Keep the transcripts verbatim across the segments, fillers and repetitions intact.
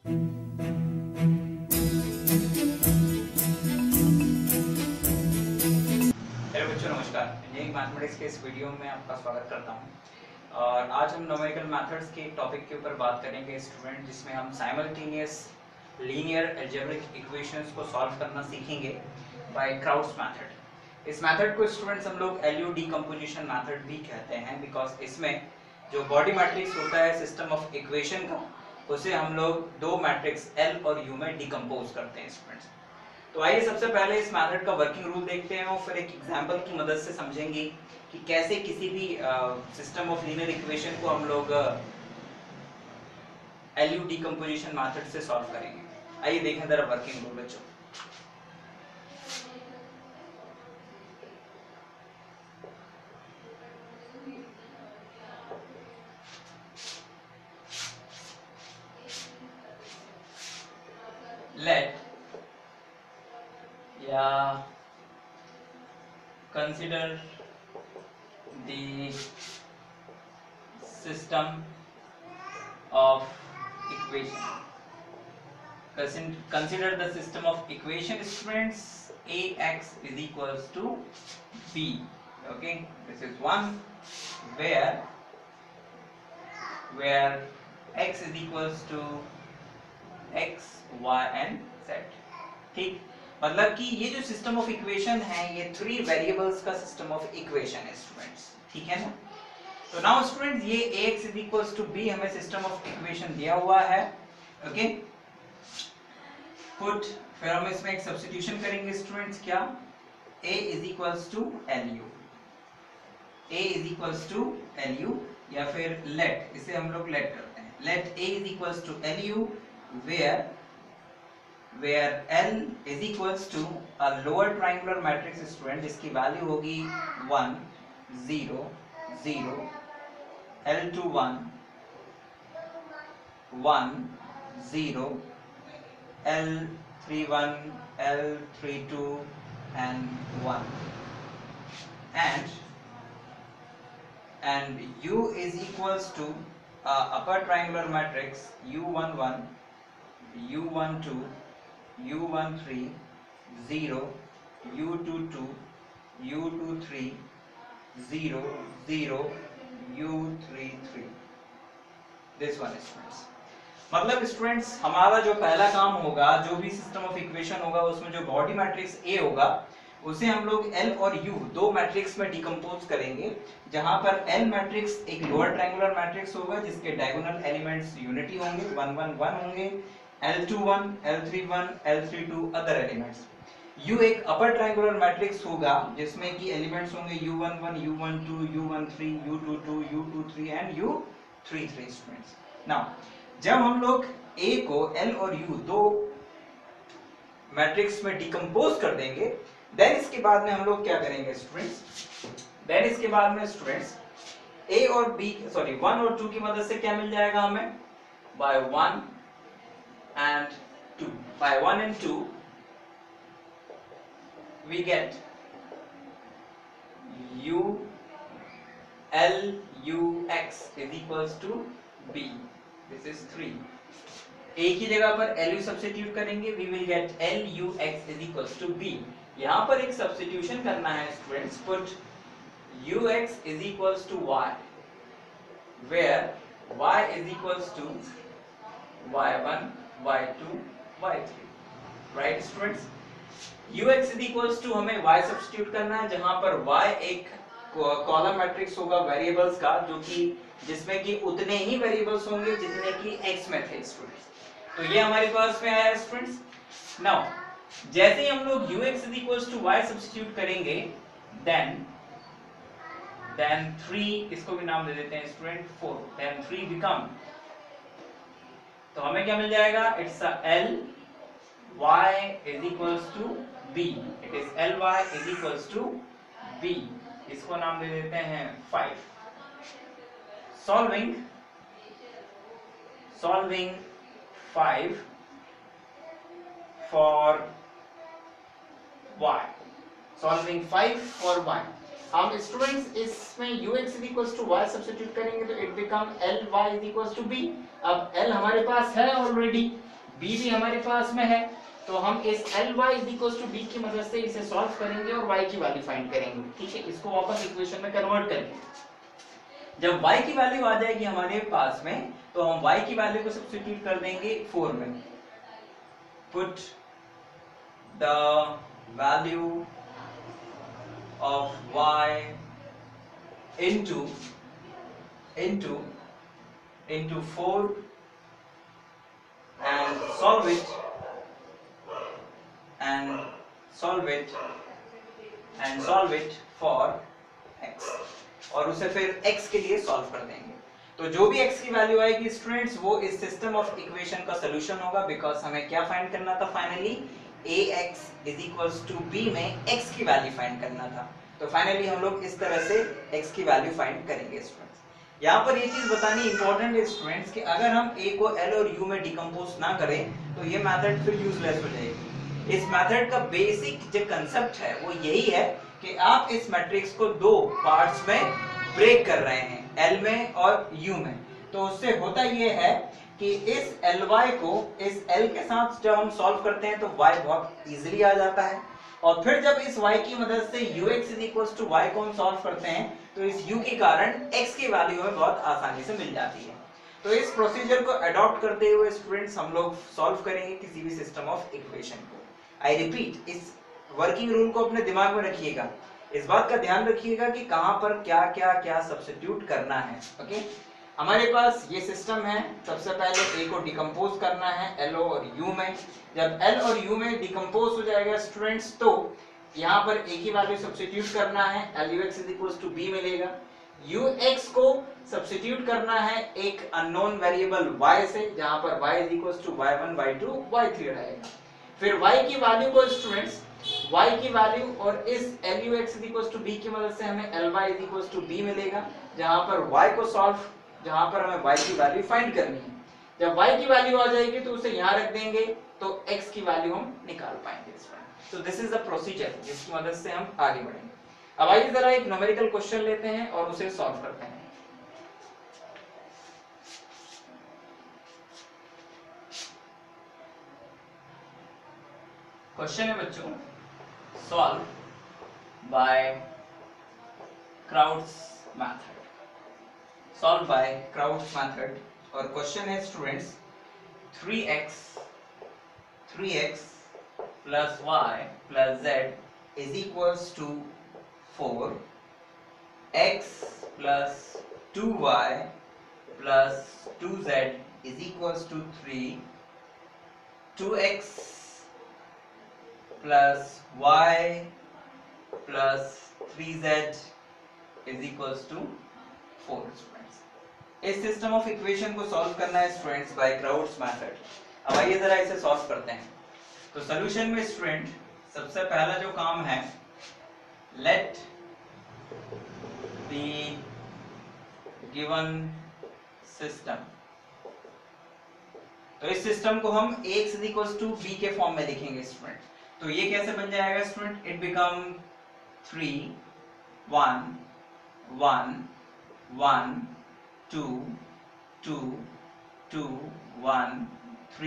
Hello बच्चों, नमस्कार। Engineering mathematics के इस वीडियो में आपका स्वागत करता हूं। और आज हम न्यूमेरिकल मेथड्स के टॉपिक के ऊपर बात करेंगे स्टूडेंट, जिसमें हम साइमल्टेनियस लीनियर अलजेब्रिक इक्वेशंस को सॉल्व करना सीखेंगे बाय क्राउड्स मेथड। इस मेथड को स्टूडेंट्स हम लोग एल यू डिकम्पोजिशन मेथड भी कहते हैं, बिकॉज इसमें जो बॉडी मैट्रिक्स होता है सिस्टम ऑफ इक्वेशन का, उसे हम लोग दो मैट्रिक्स एल और यू में डिकम्पोज करते हैं स्टूडेंट्स। तो आइए सबसे पहले इस मेथड का वर्किंग रूल देखते हैं और फिर एक एग्जांपल की मदद से समझेंगे कि कैसे किसी भी सिस्टम ऑफ लीनियर इक्वेशन को हम लोग एल यू डिकम्पोजिशन मेथड से सॉल्व करेंगे। आइए देखें जरा वर्किंग रूल बच्चों। लेट या consider the system of equation. Consider the system of equation students. Ax is equals to b. Okay, this is one where where x is equals to x, y and z. ठीक, मतलब कि ये जो system of equation है ये three variables का system of equation है students, ठीक है ना। तो नाउ स्टूडेंट्स ये ax is equals to b हमें सिस्टम ऑफ इक्वेशन दिया हुआ है। ओके, पुट, फिर हम इसमें एक सब्स्टिट्यूशन करेंगे स्टूडेंट्स। क्या? a is equals to lu, a is equals to lu, या फिर let, इसे हम लोग let करते हैं। let a is equals to lu where where L is equals to a lower triangular matrix student, जिसकी वैल्यू होगी one zero zero, L two one one zero, L three one, L three two and one, and and U is equals to a upper triangular matrix U one one, U one two, U one three, zero, U two two, U two three, zero, zero, U three three. This one students। मतलब students हमारा जो पहला काम होगा, जो भी system of equation होगा उसमें जो बॉडी मैट्रिक्स A होगा उसे हम लोग L और U दो मैट्रिक्स में डिकम्पोज करेंगे, जहां पर L मैट्रिक्स एक लोअर ट्रायंगुलर मैट्रिक्स होगा जिसके डायगोनल एलिमेंट्स यूनिटी होंगे, वन वन वन होंगे, L two one, L three one, L three two other elements. U एक अपर ट्रायंगुलर मैट्रिक्स होगा जिसमें कि एलिमेंट्स होंगे U one one, U one two, U one three, U two two, U two three and U three three students. Now जब हम लोग A को L और U दो मैट्रिक्स में डिकम्पोज कर देंगे, देन इसके बाद में हम लोग क्या करेंगे स्टूडेंट्स, देन इसके बाद में स्टूडेंट्स A और B सॉरी वन और टू की मदद से क्या मिल जाएगा हमें, by one and two, by one and two we get u l u x is equals to b. This is three. a की जगह पर lu सब्स्टिट्यूट करेंगे, we will get l u x is equals to b. यहाँ पर एक substitution करना है students, put ux is equals to y where y is equals to y one, y two, y three, right students. ux is equals to हमें y substitute करना है, जहां पर y एक कॉलम मैट्रिक्स होगा वेरिएबल्स का, जो कि जिसमें कि उतने ही वेरिएबल्स होंगे जितने कि x में थे स्टूडेंट्स। तो ये हमारे पास में आया स्टूडेंट्स। नाउ जैसे ही हम लोग ux is equals to y substitute करेंगे, देन देन थ्री, इसको भी नाम दे देते हैं student four, then three become, तो हमें क्या मिल जाएगा, it's L y is equals to b, it is L y is equals to b, इसको नाम दे देते हैं five. Solving solving five for y, solving five for y, हम स्टूडेंट्स इसमें ux is equals to y substitute करेंगे तो it become L y is equals to b। अब L हमारे पास है ऑलरेडी, b भी हमारे पास में है, तो हम इस L Y is equal to B की मदद से इसे सॉल्व करेंगे और y की वैल्यू फाइंड करेंगे। ठीक है, इसको वापस इक्वेशन में कन्वर्ट करेंगे। जब y की वैल्यू आ जाएगी हमारे पास में तो हम y की वैल्यू को सब्स्टिट्यूट कर देंगे फोर में। Put the value of y into into into four and solve it and solve it and solve it for x, और उसे फिर x के लिए सॉल्व कर देंगे। तो जो भी x की वैल्यू आएगी स्टूडेंट्स वो इस सिस्टम ऑफ इक्वेशन का सोल्यूशन होगा, बिकॉज हमें क्या फाइंड करना था finally, ax is equals to b में x की वैल्यू फाइंड करना था। तो फाइनली हम लोग इस तरह से x की वैल्यू फाइंड करेंगे स्टूडेंट्स। यहाँ पर ये चीज बतानी इंपॉर्टेंट है स्टूडेंट्स कि अगर हम a को l और u में डिकम्पोज ना करें तो ये मेथड फिर यूजलेस हो जाएगी। इस मेथड का बेसिक जो कंसेप्ट है वो यही है कि आप इस मैट्रिक्स को दो पार्ट्स में ब्रेक कर रहे हैं, l में और u में। तो उससे होता ये है कि इस ly को इस l के साथ जब हम सॉल्व करते हैं तो y बहुत इजीली आ जाता है, और फिर जब इस y की मदद से ux is equals to y को हम सॉल्व करते हैं तो इस u के कारण x की वैल्यू हमें बहुत आसानी से मिल जाती है। तो इस प्रोसीजर को अडॉप्ट करते हुए स्टूडेंट्स हम लोग सॉल्व करेंगे किसी भी सिस्टम ऑफ इक्वेशन को। आई रिपीट, इस वर्किंग रूल को अपने दिमाग में रखिएगा, इस बात का ध्यान रखिएगा कि कहां पर क्या क्या क्या सब्स्टिट्यूट करना है। ओके, हमारे पास ये सिस्टम है। सबसे पहले a को डिकम्पोज करना है l और u में। जब l और u में डिकम्पोज हो जाएगा स्टूडेंट्स तो यहाँ पर a की वैल्यू सब्स्टिट्यूट करना है, lux is equals to b मिलेगा। ux को सब्स्टिट्यूट करना है एक अननोन वेरिएबल y से, जहां पर y is equals to Y one, Y two, Y three रहेगा। फिर y की वैल्यू को स्टूडेंट्स y की वैल्यू और इस lux is equals to b की मदद से हमें ly is equals to b मिलेगा, जहां पर y को सॉल्व जहां पर हमें y की वैल्यू फाइंड करनी है। जब y की वैल्यू आ जाएगी तो उसे यहां रख देंगे तो x की वैल्यू हम निकाल पाएंगे इसमें। तो दिस इज द प्रोसीजर जिसकी मदद से हम आगे बढ़ेंगे। अब आइए जरा एक न्यूमेरिकल क्वेश्चन लेते हैं और उसे सॉल्व करते हैं। क्वेश्चन है बच्चों, solve by Crout's method, solve by Crout's method. और क्वेश्चन है students three X three X plus Y plus Z is equals to four, X plus two Y plus two Z is equals to three, two X plus Y plus three Z is equals to four. Students, इस system of equation को solve करना है students bye Crout's method. अब आइए जरा इसे solve करते हैं। तो सॉल्यूशन में स्टूडेंट सबसे पहला जो काम है, लेट द गिवन सिस्टम, तो इस सिस्टम को हम x is equals to b के फॉर्म में लिखेंगे स्टूडेंट। तो ये कैसे बन जाएगा student, it become three one one one two two two one three,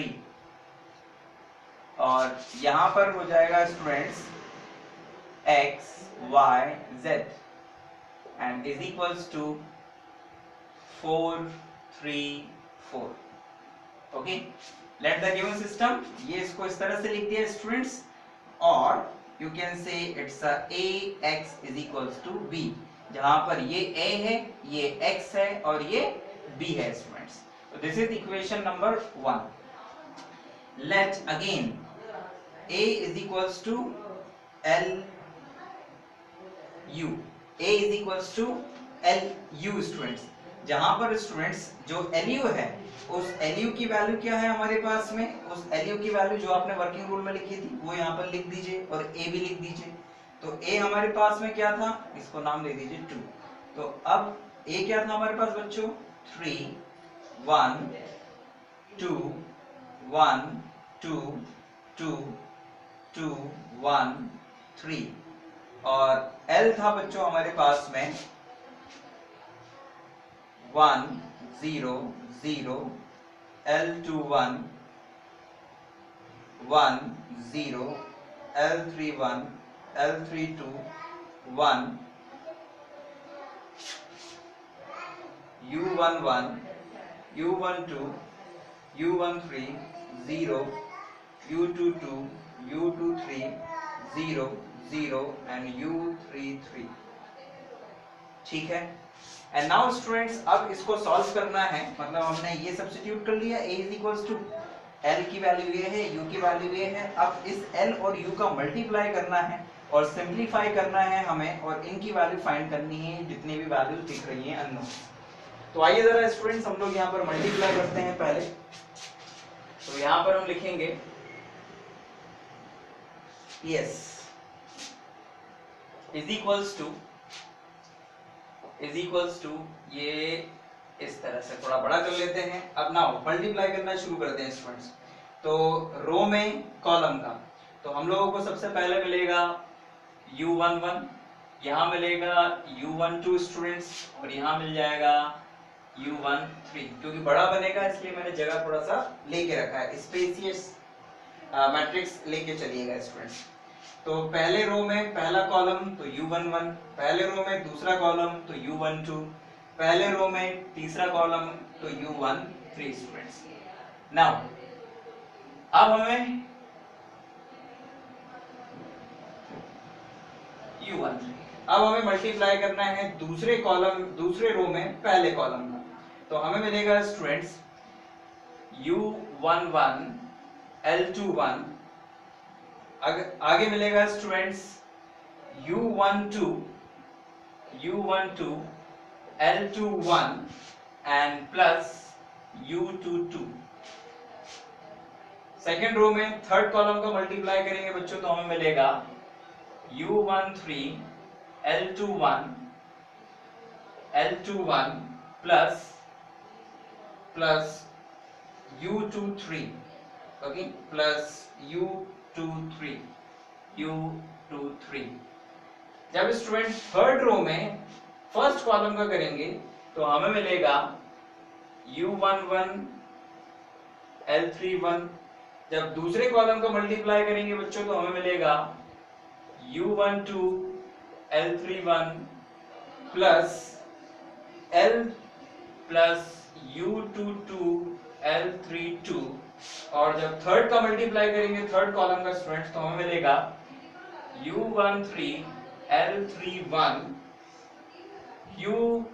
और यहां पर हो जाएगा students x y z and is equals to four three four. Okay, let the given system, ये इसको इस तरह से लिख दिया स्टूडेंट्स, और you can say it's a ax is equals to b, जहां पर ये a है, ये x है और ये b है स्टूडेंट्स। तो this is equation number one. Let again a is equals to l u, a is equals to l u students, जहां पर स्टूडेंट्स जो lu है उस lu की वैल्यू क्या है हमारे पास में, उस lu की वैल्यू जो आपने वर्किंग रूल में लिखी थी वो यहाँ पर लिख दीजिए और a भी लिख दीजिए। तो a हमारे पास में क्या था, इसको नाम दे दीजिए टू। तो अब a क्या था हमारे पास बच्चों, three one two one two two two one three, और l था बच्चों हमारे पास में one zero zero, L two one one zero, L three one, L three two one, U one one, U one two, U one three zero, U two two, U two three zero zero and U three three. ठीक है, and now students अब इसको solve करना है, मतलब हमने ये substitute कर लिया, a is equals to l की वैल्यू ये है, u की वैल्यू ये है। अब इस l और u का मल्टीप्लाई करना है और सिंपलीफाई करना है हमें, और इनकी वैल्यू फाइंड करनी है जितनी भी वैल्यूज दिख रही हैं अननोन। तो आइए जरा स्टूडेंट्स हम लोग यहाँ पर मल्टीप्लाई करते हैं पहले। तो यहाँ पर हम लिखेंगे yes is equals to is equals to, ये इस तरह से थोड़ा बड़ा कर लेते हैं। अब नाउ मल्टीप्लाई करना शुरू करते हैं स्टूडेंट्स। तो रो में कॉलम का, तो हम लोगों को सबसे पहले मिलेगा यू वन वन, यहाँ मिलेगा यू वन टू स्टूडेंट्स, और यहाँ मिल जाएगा यू वन थ्री। क्योंकि बड़ा बनेगा इसलिए मैंने जगह थोड़ा सा लेके रखा है, स्पेसियस मैट्रिक्स लेके चलिएगा स्टूडेंट्स। तो पहले रो में पहला कॉलम तो यू वन वन, पहले रो में दूसरा कॉलम तो यू वन टू, पहले रो में तीसरा कॉलम तो U one three students. Now अब हमें यू वन थ्री, अब हमें मल्टीप्लाई करना है दूसरे कॉलम दूसरे रो में पहले कॉलम का। तो हमें मिलेगा students U one one, L two one, आगे मिलेगा students U one two, U one two, L two one and plus U two two. Second row में थर्ड कॉलम का मल्टीप्लाई करेंगे बच्चों, तो हमें मिलेगा U one three, L two one, L two one plus plus U two three, okay, plus U two three, U two three. जब student third row में first column का करेंगे तो हमें मिलेगा U one one, L three one. जब दूसरे column का मल्टीप्लाई करेंगे बच्चों तो हमें मिलेगा U one two, L three one plus L plus U two two, L three two. और जब थर्ड का मल्टीप्लाई करेंगे थर्ड कॉलम का स्टूडेंट्स तो हमें मिलेगा U one three, L three one, U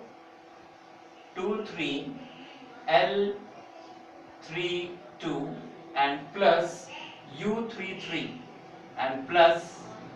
two three, L three two and plus U three three and plus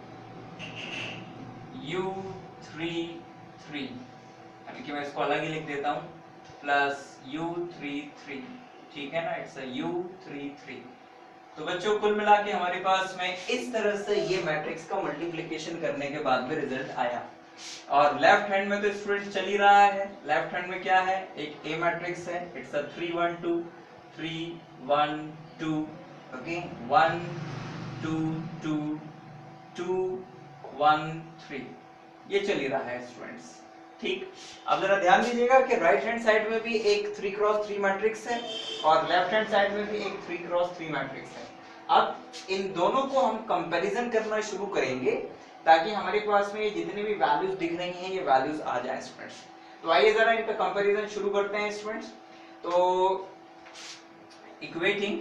U three three. यानी कि मैं इसको अलग ही लिख देता हूं, प्लस यू थ्री थ्री। ठीक है ना, इट्स यू थ्री थ्री। तो बच्चों कुल मिला के हमारे पास में इस तरह से ये मैट्रिक्स का मल्टीप्लिकेशन करने के बाद में रिजल्ट आया। और लेफ्ट हैंड में तो स्टूडेंट चल ही रहा है, लेफ्ट हैंड में क्या है, एक ए मैट्रिक्स है, it's a three one two, three one two, okay, one two two two one three, ये चल ही रहा है स्टूडेंट्स। ठीक, अब जरा ध्यान दीजिएगा कि राइट हैंड साइड में भी एक थ्री क्रॉस थ्री मैट्रिक्स है और लेफ्ट हैंड साइड में भी एक थ्री क्रॉस थ्री मैट्रिक्स है। अब इन दोनों को हम कंपैरिजन करना शुरू करेंगे ताकि हमारे पास में जितनी भी वैल्यूज दिख रही हैं ये वैल्यूज आ जाए स्टूडेंट्स। तो आइए जरा इनका कंपैरिजन शुरू करते हैं स्टूडेंट्स। तो इक्वेटिंग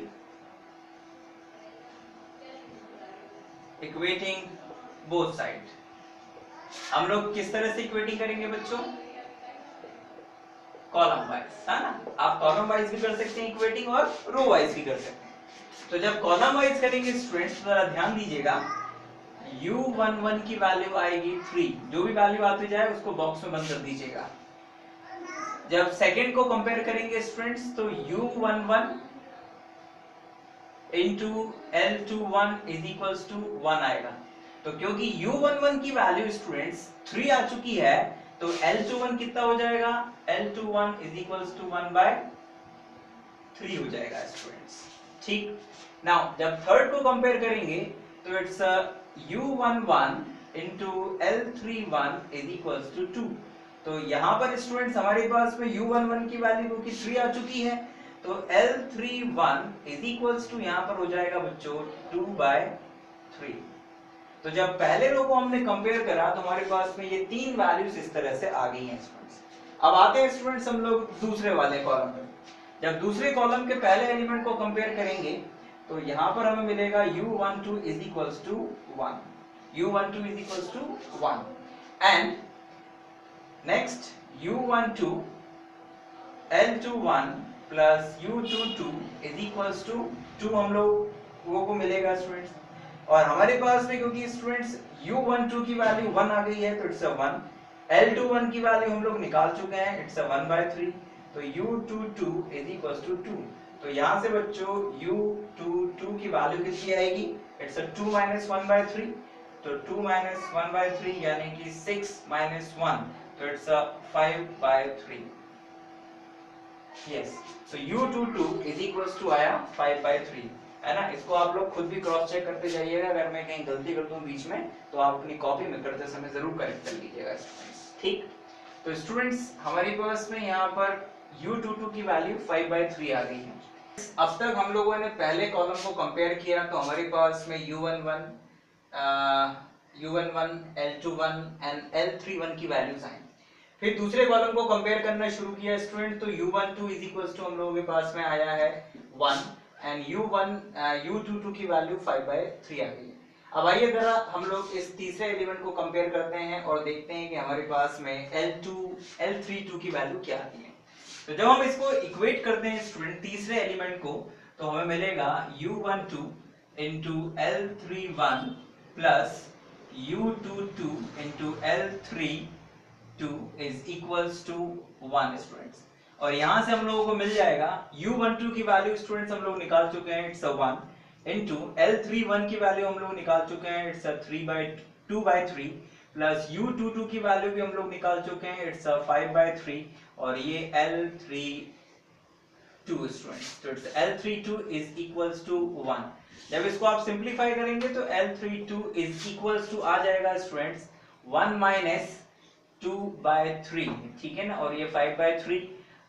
इक्वेटिंग बोथ साइड, हम लोग किस तरह से इक्वेटिंग करेंगे बच्चों, कॉलम वाइज, है ना। आप कॉलम वाइज भी कर सकते हैं इक्वेटिंग और रो वाइज भी कर सकते हैं। तो जब कॉलम वाइज करेंगे स्टूडेंट्स जरा ध्यान दीजिएगा, यू वन वन की वैल्यू आएगी थ्री, जो भी वैल्यू आती जाए उसको बॉक्स में बंद कर दीजिएगा। जब सेकंड को कंपेयर करेंगे स्टूडेंट्स तो U one one into L two one is equals to one आएगा। तो क्योंकि यू वन वन की वैल्यू स्टूडेंट्स थ्री आ चुकी है तो एल टू वन कितना हो जाएगा, L two one is equals to one by three हो जाएगा स्टूडेंट्स। ठीक, नाउ जब थर्ड को कंपेयर करेंगे तो it's U one one into L three one is equals to two. तो यहाँ पर स्टूडेंट्स हमारे पास में यू वन वन की वैल्यू क्योंकि थ्री आ चुकी है तो L three one is equals to यहाँ पर हो जाएगा बच्चों टू बाय थ्री। तो जब पहले रो को हमने कंपेयर करा तो हमारे पास में ये तीन वैल्यूज इस तरह से आ गई हैं स्टूडेंट्स। अब आते हैं स्टूडेंट्स हम लोग दूसरे वाले कॉलम में। जब दूसरे कॉलम के पहले एलिमेंट को कंपेयर करेंगे तो यहाँ पर हमें मिलेगा U one two is equals to one, U one two is equals to one and next U one two L two one plus U two two is equals to two हम लोग वो को मिलेगा स्टूडेंट्स। और हमारे पास में क्योंकि स्टूडेंट्स यू वन टू की वैल्यू वन आ गई है तो it's a one, L two one की वैल्यू हम लोग निकाल चुके हैं, it's a one by three, तो U two two is equals to two. तो यहाँ से बच्चों यू टू टू की वैल्यू कितनी आएगी, it's a two minus one by three, तो two minus one by three यानी कि सिक्स माइनस वन, तो it's a five by three. Yes, so U two two is equals to आया five by three, है ना। इसको आप लोग खुद भी क्रॉस चेक करते जाइएगा, अगर मैं कहीं गलती कर दूं बीच में तो आप अपनी कॉपी में करते समय जरूर करेक्ट कर लीजिएगा स्टूडेंट्स, ठीक। तो स्टूडेंट्स हमारे पास में यहाँ पर यू टू टू की वैल्यू फाइव बाय थ्री आ गई है। अब तक हम लोगों ने पहले कॉलम को कंपेयर किया तो हमारे पास में U one one, U one one, L two one and L three one की वैल्यूज आई। फिर दूसरे कॉलम को कंपेयर करना शुरू किया स्टूडेंट, तो U one two is equals to हम लोगों के पास में आया है one and U one U two two की वैल्यू फाइव बाय थ्री आ गई है। अब आइए जरा हम लोग इस तीसरे एलिमेंट को कंपेयर करते हैं और देखते हैं कि हमारे पास में L two, L three two की वैल्यू क्या आती है। तो जब हम इसको इक्वेट करते हैं स्टूडेंट तीसरे एलिमेंट को तो हमें मिलेगा U one two into L three one plus U two two into L three two is equals to one students. और यहाँ से हम लोगों को मिल जाएगा यू वन टू की वैल्यू स्टूडेंट्स हम लोग निकाल चुके हैं, it's a one, into L three one की वैल्यू हम लोग निकाल चुके हैं, it's a three by two by three, plus U two two की वैल्यू भी हम लोग निकाल चुके हैं, it's a five by three, और ये एल थ्री टू स्टूडेंट्स, तो it's L three two is equals to one. जब इसको आप सिंप्लीफाई करेंगे तो L three two is equals to आ जाएगा students one minus two by three, ठीक है ना। और ये फाइव बाय थ्री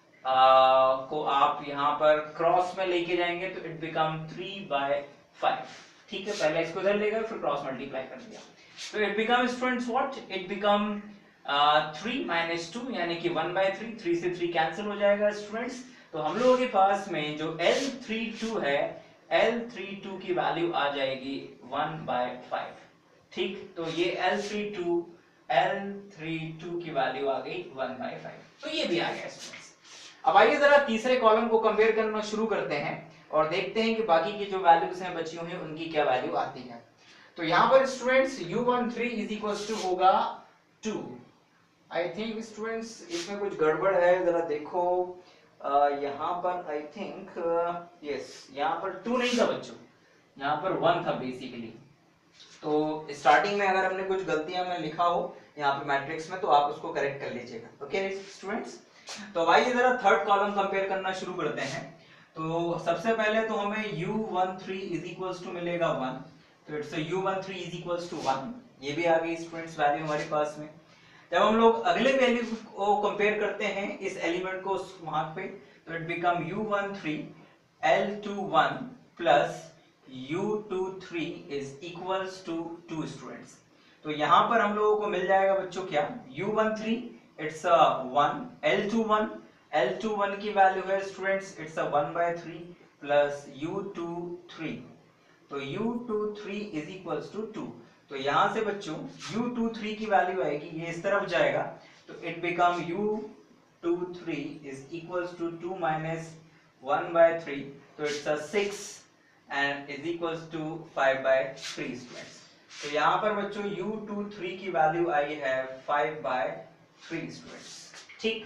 को आप यहाँ पर क्रॉस में लेके जाएंगे तो it become three by five, ठीक है। पहले इसको इधर लेकर फिर क्रॉस मल्टीप्लाई कर दिया तो it become students what, it become three minus two यानी कि वन बाय थ्री, थ्री से थ्री कैंसिल हो जाएगा स्टूडेंट्स। तो हम लोगों के पास में जो एल थ्री टू है, एल थ्री टू की वैल्यू आ जाएगी वन बाय फाइव, ठीक। तो ये L three two, L three two की वैल्यू आ गई वन बाय फाइव, तो ये भी आ गया स्टूडेंट्स। अब आइए जरा तीसरे कॉलम को कंपेयर करना शुरू करते हैं और देखते हैं कि बाकी की जो वैल्यूज हैं बची हुई हैं उनकी क्या वैल्यू आती है। तो यहाँ पर students U one three is equals to होगा टू। आई थिंक स्टूडेंट्स इसमें कुछ गड़बड़ है, जरा देखो। uh, यहाँ पर आई थिंक यस, यहाँ पर टू नहीं था बच्चों, यहाँ पर वन था बेसिकली। तो स्टार्टिंग में अगर हमने कुछ गलतियां में लिखा हो यहाँ पे मैट्रिक्स में तो आप उसको करेक्ट कर लीजिएगा, ओके स्टूडेंट्स। तो अब आइए जरा थर्ड कॉलम कंपेयर करना शुरू करते हैं। तो सबसे पहले तो हमें U one three is equals to मिलेगा वन, तो it's U one three is equals to one, ये भी आ गई स्टूडेंट्स वैल्यू हमारे पास में। जब हम लोग अगले वैल्यू को कंपेयर करते हैं इस एलिमेंट को वहां पे तो it become U one three L two one plus U two three is equals to two students. तो यहाँ पर हम लोगों को मिल जाएगा बच्चों क्या, U one three it's a one, L two one, L two one की वैल्यू है students it's a one by three plus U two three, तो U two three is equals to two. तो यहाँ से बच्चों यू टू थ्री की value आएगी, ये इस तरफ जाएगा तो it become U two three is equals to two minus one by three, तो it's a six and is equals to five by three students. तो यहाँ पर बच्चों यू टू थ्री की वैल्यू आई है फाइव by थ्री स्टूडेंट्स, ठीक।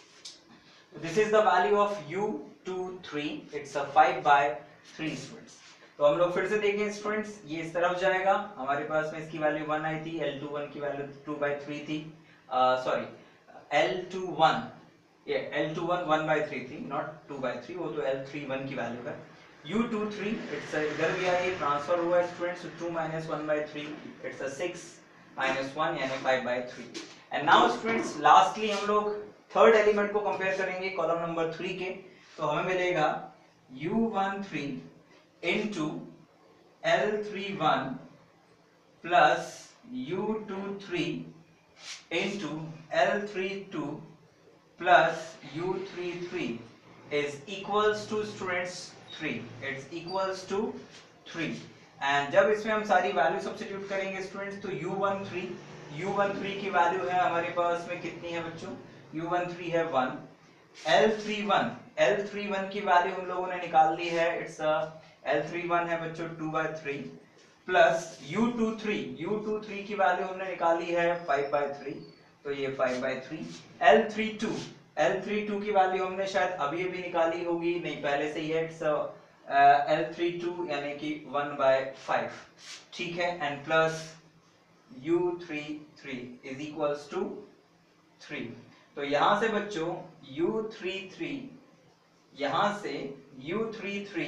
This is the value of U two three, it's a five by three students. तो हम लोग फिर से देखें स्टूडेंट्स, ये इस तरफ जाएगा, हमारे पास में इसकी वैल्यू वन आई थी, एल टू वन की वैल्यू टू by थ्री थी, सॉरी एल टू वन, ये L two one one by three थी, नॉट टू by थ्री, वो तो एल थ्री वन की वैल्यू है। यू टू थ्री इट्स इधर भी आया, ट्रांसफर हुआ है students, two minus one by three it's a six minus one यानी five by three. And now students lastly हम लोग थर्ड एलिमेंट को कंपेयर करेंगे कॉलम नंबर थ्री के। तो हमें मिलेगा U one three into L three one plus U two three into L three two plus U three three is equals to students three. It's equals to three. And जब इसमें हम सारी value substitute करेंगे students तो U one three U one three की value है हमारे पास में कितनी है बच्चों, यू वन थ्री है one, L three one L three one की वैल्यू हम लोगों ने निकाल ली है, इट्स एल थ्री वन है बच्चों two by three plus U two three U two three की वैल्यू हमने निकाली है फाइव बाय थ्री, तो ये five by three, L three two L three two की वैल्यू हमने शायद अभी अभी निकाली होगी, नहीं पहले से ही है, इट्स एल थ्री टू यानी कि वन बाय फाइव, ठीक है, and plus U three three is equals to three. तो यहां से बच्चों यू थ्री थ्री यहां से U three three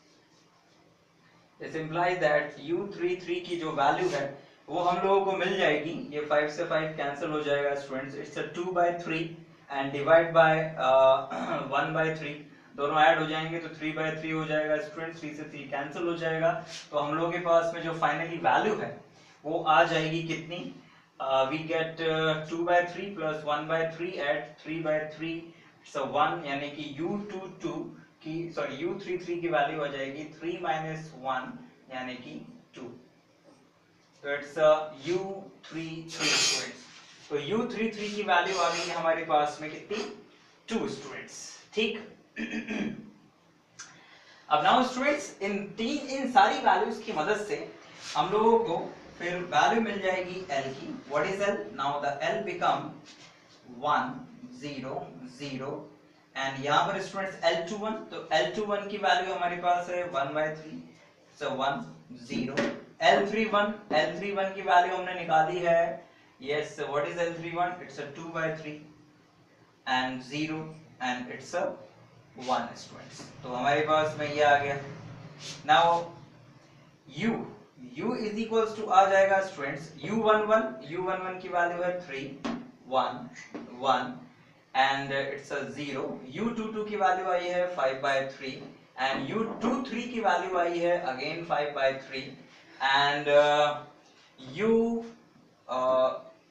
this implies that U three three की जो वैल्यू है वो हम लोगों को मिल जाएगी, ये फाइव से फाइव कैंसिल हो जाएगा students, it's two by three and divide by one by three, दोनों ऐड हो जाएंगे तो थ्री बाय थ्री हो जाएगा स्टूडेंट्स, थ्री से थ्री कैंसिल हो जाएगा, तो हम लोगों के पास में जो फाइनली वैल्यू है वो आ जाएगी कितनी, we get two by three plus one by three at three by three so one, यानी कि यू टू टू की सॉरी यू थ्री थ्री की वैल्यू आ जाएगी थ्री माइनस वन यानी कि टू, तो it's U three three students. तो यू थ्री थ्री की वैल्यू आ गई है हमारे पास में कितनी, टू स्टूडेंट्स, ठीक. अब नाउ स्टूडेंट्स इन तीन इन सारी वैल्यूज की मदद से हम लोगों को फिर वैल्यू मिल जाएगी l की. What is l? Now the l become one zero zero and यहाँ पर स्टूडेंट्स एल टू वन, तो एल टू वन की वैल्यू हमारे पास है one by three, so one zero, L three one L three one की value हमने निकाली है, yes, so what is L three one? It's a two by three and zero and it's a one students. तो हमारे पास में ये आ गया. Now u u is equals to आ जाएगा students U one one U one one की value है three one one and it's a zero, U two two की वैल्यू आई है five by three and U two three की value आई है again five by three and uh, u uh,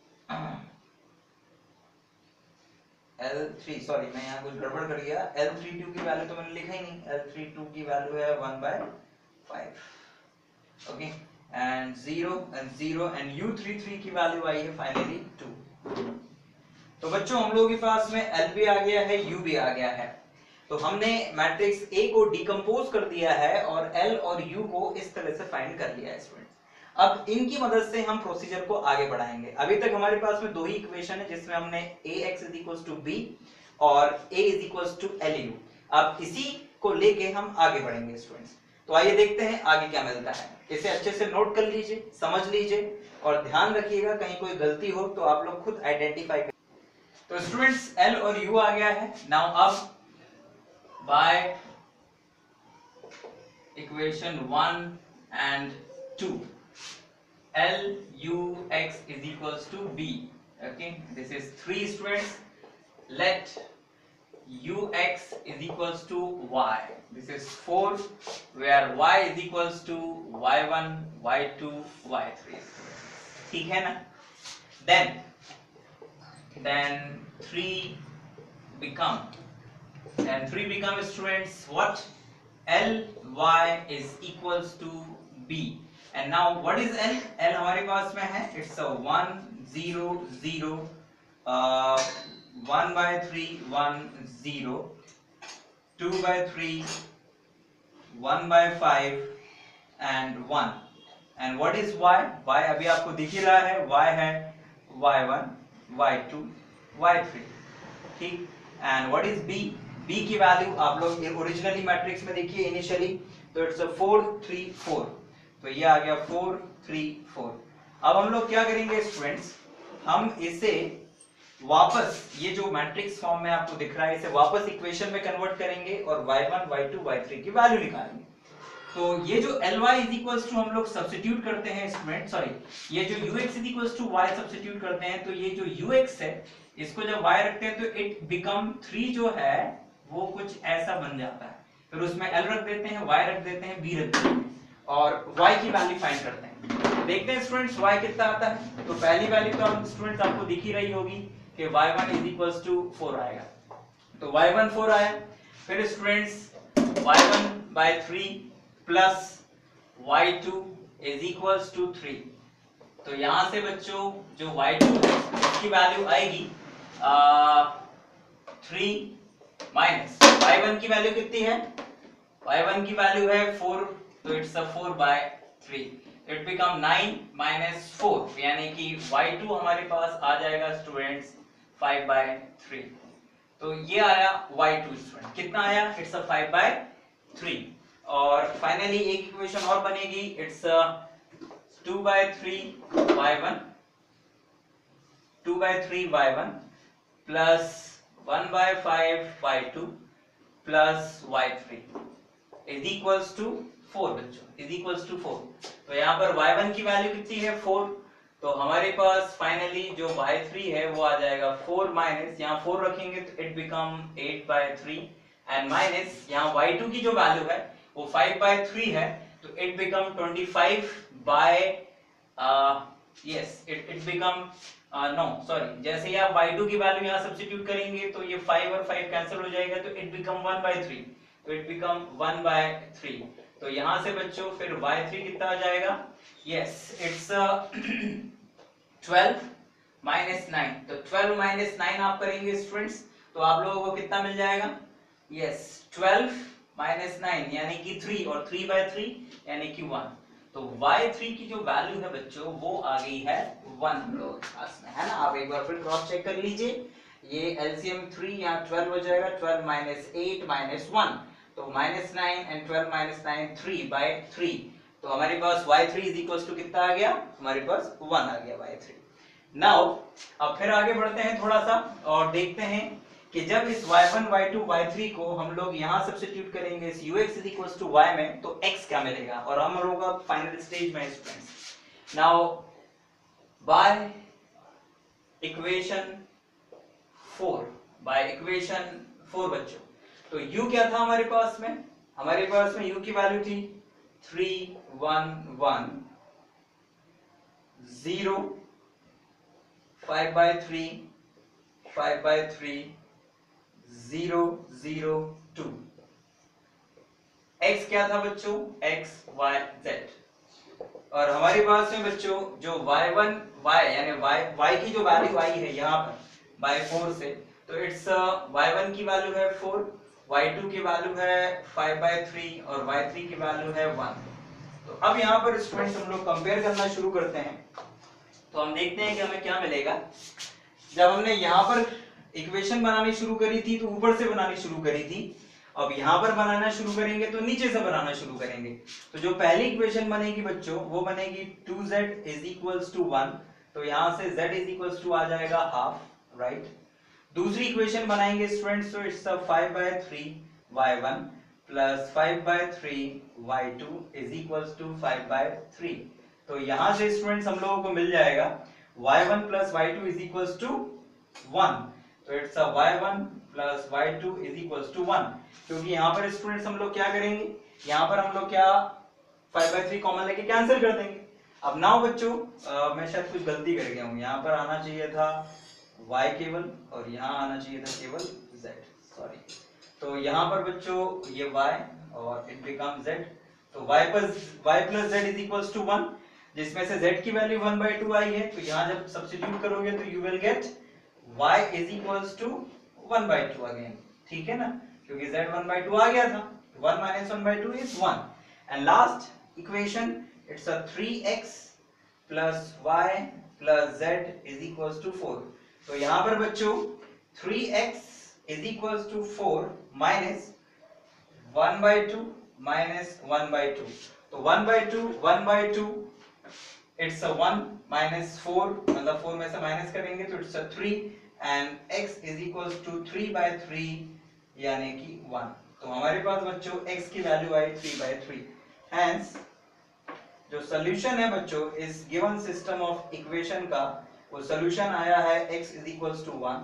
L three sorry मैं यहाँ कुछ गड़बड़ कर गया, एल थ्री टू की वैल्यू तो मैंने लिखा ही नहीं, एल थ्री टू की वैल्यू है one by five, okay, and zero and zero and U three three की वैल्यू आई है फाइनली टू. तो बच्चों हम लोगों के पास में एल भी आ गया है, यू भी आ गया है, तो हमने मैट्रिक्स ए को डिकम्पोज कर दिया है और एल और यू को इस तरह से फाइंड कर लिया है स्टूडेंट्स. अब इनकी मदद से हम प्रोसीजर को आगे बढ़ाएंगे. अभी तक हमारे पास में दो ही इक्वेशन है जिसमें हमने ax is equals to b और a is equals to lu. अब इसी को लेके हम आगे बढ़ेंगे स्टूडेंट्स. तो आइए देखते हैं आगे क्या मिलता है. इसे अच्छे से नोट कर लीजिए, समझ लीजिए और ध्यान रखिएगा कहीं कोई गलती हो तो आप लोग खुद आइडेंटिफाई करें. तो स्टूडेंट्स l और u आ गया है. नाउ अब by equation one and two L U X is equals to B. Okay, this is three students. Let U X is equals to Y. This is four, where Y is equals to Y one, Y two, Y three. ठीक है ना? Then, then three become, and three become students what? L Y is equals to B. And now what is L? L हमारे पास में है it's a one zero zero uh, one by three one zero two by three one by five and one. And what is Y? Y अभी आपको दिख ही रहा है, Y है Y one Y two Y three, ठीक. And what is B? B की value आप लोग ओरिजिनली मैट्रिक्स में देखिए इनिशियली, तो it's a four three four, तो ये आ गया फोर थ्री फोर. अब हम लोग क्या करेंगे स्टूडेंट्स, हम इसे वापस ये जो मैट्रिक्स फॉर्म में आपको दिख रहा है इसे वापस इक्वेशन में कन्वर्ट करेंगे और Y one Y two Y three की वैल्यू निकालेंगे. तो ये जो Ly इज इक्वल्स टू हम लोग सब्स्टिट्यूट करते हैं स्टूडेंट, सॉरी ये जो Ux is equals to y substitute करते हैं, तो ये जो Ux है इसको जब y रखते हैं तो इट बिकम थ्री जो है वो कुछ ऐसा बन जाता है। फिर उसमें L रख देते हैं, Y रख देते हैं, B रख देते हैं और Y की वैल्यू फाइंड करते हैं। देखते हैं स्टूडेंट्स Y कितना आता है। तो पहली वैल्यू तो हम स्टूडेंट्स आपको दिख ही रही होगी कि Y one is equals to four आएगा। तो वाई वन फोर आया। फिर students Y one by three plus Y two is equals to three. तो यहां से बच्चों जो वाई टू है उसकी वैल्यू आएगी थ्री माइनस वाई वन की वैल्यू कितनी है, वाई वन की वैल्यू है फोर, तो it's a four by three. It become nine minus four, यानी कि वाई टू हमारे पास आ जाएगा स्टूडेंट्स फाइव बाय थ्री। तो ये आया वाई टू स्टूडेंट, कितना आया, it's a five by three. और फाइनली एक इक्वेशन और बनेगी, it's two by three Y one, two by three Y one plus one by five Y two plus Y three is equals to four बच्चों, is equals to four. तो यहाँ पर Y one की value कितनी है, four. तो हमारे पास फाइनली जो वाई थ्री है वो आ जाएगा फोर माइनस, यहाँ फोर रखेंगे तो it become eight by three and minus यहाँ वाई टू की जो वैल्यू है वो फाइव बाय थ्री है, तो it become twenty five by yes it it become no sorry, जैसे ही आप वाई टू की वैल्यू यहाँ सब्स्टिट्यूट करेंगे तो ये फाइव और फाइव कैंसिल हो जाएगा, तो it become one by three, तो it become one by three. तो यहाँ से बच्चों फिर वाई थ्री कितना आ जाएगा, yes it's twelve minus nine. तो ट्वेल्व माइनस नाइन आप करेंगे स्टूडेंट्स तो आप लोगों को कितना मिल जाएगा, यस ट्वेल्व माइनस नाइन यानी कि थ्री और थ्री बाय थ्री यानी कि वन। तो वाई थ्री की जो वैल्यू है बच्चों वो आ गई है वन हम लोगों के पास में, है ना। आप एक बार फिर क्रॉस चेक कर लीजिए, ये एलसीएम थ्री यहाँ ट्वेल्व हो जाएगा, twelve minus eight minus one, तो minus nine and twelve minus nine three by three. तो हमारे पास Y three is equals to कितना आ गया, हमारे पास वन आ गया वाई थ्री। नाउ अब फिर आगे बढ़ते हैं थोड़ा सा और देखते हैं कि जब इस Y one Y two Y three को हम लोग यहाँ सब्स्टिट्यूट करेंगे इस ux is equals to y में, तो x क्या मिलेगा, और हम लोगों का फाइनल स्टेज में students. Now by equation four, by equation four बच्चों, तो u क्या था हमारे पास में, हमारे पास में u की वैल्यू थी three one one zero five by three five by three zero zero two. x क्या था बच्चों, x y z। और हमारे पास में बच्चों जो वाई वन y यानी y y की जो वैल्यू आई है यहाँ पर बाय फोर से, तो इट्स वाई वन की वैल्यू है फोर, वाई टू की वैल्यू है फाइव बाय थ्री और वाई थ्री की वैल्यू है वन। तो अब यहाँ पर स्टूडेंट्स हम लोग कंपेयर करना शुरू करते हैं, तो हम देखते हैं कि हमें क्या मिलेगा। जब हमने यहाँ पर इक्वेशन बनानी शुरू करी थी तो ऊपर से बनानी शुरू करी थी, अब यहाँ पर बनाना शुरू करेंगे तो नीचे से बनाना शुरू करेंगे। तो जो पहली इक्वेशन बनेगी बच्चों वो बनेगी two Z is equals to one, तो यहाँ से z इज इक्वल्स टू आ जाएगा हाफ, राइट। दूसरी इक्वेशन बनाएंगे स्टूडेंट्स, तो it's five by three Y one plus five by three Y two is equals to five by three. तो यहाँ से स्टूडेंट्स हम लोगों को मिल जाएगा Y one plus Y two is equals to one, तो it's a Y one plus Y two is equals to one. क्योंकि यहाँ पर स्टूडेंट्स हम लोग क्या करेंगे, यहाँ पर हम लोग क्या फाइव बाय थ्री कॉमन लेके कैंसिल कर देंगे। अब नाउ बच्चों आ, मैं शायद कुछ गलती कर गया हूँ, यहाँ पर आना चाहिए था y केवल और यहाँ आना चाहिए था केवल z, सॉरी। तो यहाँ पर बच्चों ये y और इट बिकम z, तो y प्लस y प्लस z is equals to one, जिसमें से z की वैल्यू वन बाय टू आई है, तो यहाँ जब सब्स्टिट्यूट करोगे तो you will get y is equals to one by two again, ठीक है ना, क्योंकि z वन by टू आ गया था, one minus one by two is one. and last equation it's a three X plus y plus z is equals to four. तो यहाँ पर बच्चों three X is equals to four minus one by two minus one by two, तो one by two one by two it's a one minus four, मतलब four में से minus करेंगे तो it's a three and x is equals to three by three यानी कि one. तो हमारे पास बच्चों x की वैल्यू आई थ्री by थ्री। Hence जो सॉल्यूशन है बच्चों इस गिवन सिस्टम ऑफ इक्वेशन का, वो सॉल्यूशन आया है x is equals to one,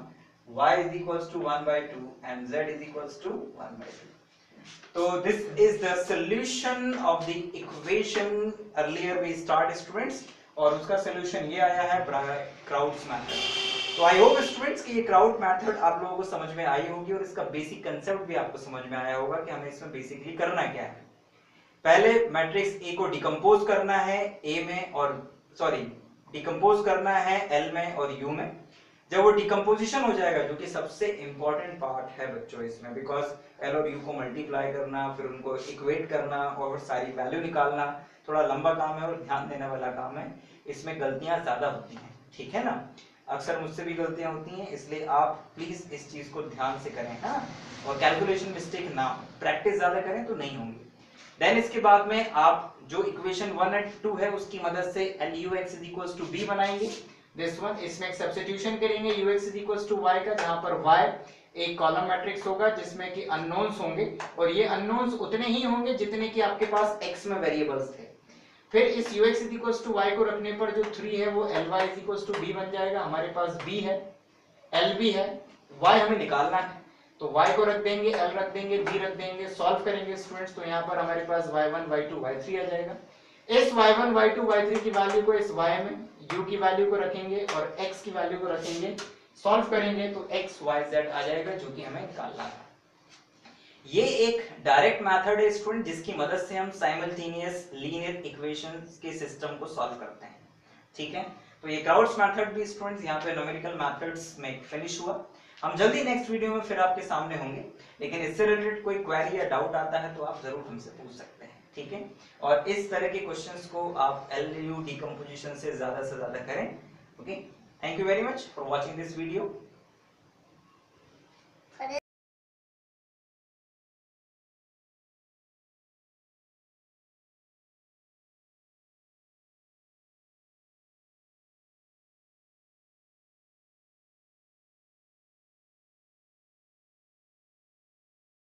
y is equals to one by two and z is equals to one by two. So this is the solution of the equation earlier we start students, और उसका solution ये आया है crowds method. तो I hope students कि ये crowd method आप लोगों को समझ में आई होगी और इसका बेसिक कंसेप्ट भी आपको समझ में आया होगा कि हमें इसमें बेसिकली करना क्या है. पहले मैट्रिक्स ए को डिकम्पोज करना है ए में और सॉरी डिकम्पोज करना है एल में और यू में. जब वो डिकम्पोजिशन हो जाएगा, जो कि सबसे इंपॉर्टेंट पार्ट है बच्चों इसमें, बिकॉज एल और यू को मल्टीप्लाई करना, फिर उनको इक्वेट करना और सारी वैल्यू निकालना थोड़ा लंबा काम है और ध्यान देने वाला काम है. इसमें गलतियां ज्यादा होती हैं, ठीक है ना. अक्सर मुझसे भी गलतियां होती हैं, इसलिए आप प्लीज इस चीज को ध्यान से करें, हाँ, और कैलकुलेशन मिस्टेक ना हो. प्रैक्टिस ज्यादा करें तो नहीं होंगी. देन इसके बाद में आप जो इक्वेशन वन एंड टू है उसकी मदद से L U X is equals to B बनाएंगे. दिस वन, इसमें एक सब्स्टिट्यूशन करेंगे u x is equals to y का, जहां पर y एक कॉलम मैट्रिक्स होगा जिसमें कि अननोन्स होंगे और ये अननोन्स उतने ही होंगे जितने कि आपके पास x में वेरिएबल्स थे. फिर इस u x is equals to y को रखने पर जो थ्री है वो ly is equals to b बन जाएगा. हमारे पास b है, l भी है, y हमें निकालना है तो y को रख देंगे, l रख देंगे, b रख देंगे, सॉल्व करेंगे स्टूडेंट्स. तो यहाँ पर हमारे पास Y one Y two Y three आ जाएगा. इस Y one Y two Y three की वैल्यू को इस y में, u की वैल्यू को रखेंगे और x की वैल्यू को रखेंगे, सॉल्व करेंगे तो x y z आ जाएगा जो कि हमें निकालना है. ये एक डायरेक्ट मेथड है स्टूडेंट जिसकी मदद से हम साइमल्टेनियस लीनियर इक्वेशंस के सिस्टम को सॉल्व करते हैं, ठीक है. तो ये क्राउड्स मेथड भी स्टूडेंट्स यहाँ पे न्यूमेरिकल मेथड्स में फिनिश हुआ. हम जल्दी नेक्स्ट वीडियो में फिर आपके सामने होंगे, लेकिन इससे रिलेटेड कोई क्वेरी या डाउट आता है तो आप जरूर हमसे पूछ सकते हैं, ठीक है. और इस तरह के क्वेश्चंस को आप एल यू डिकम्पोजिशन से ज्यादा से ज्यादा करें. Okay, thank you very much for watching this video.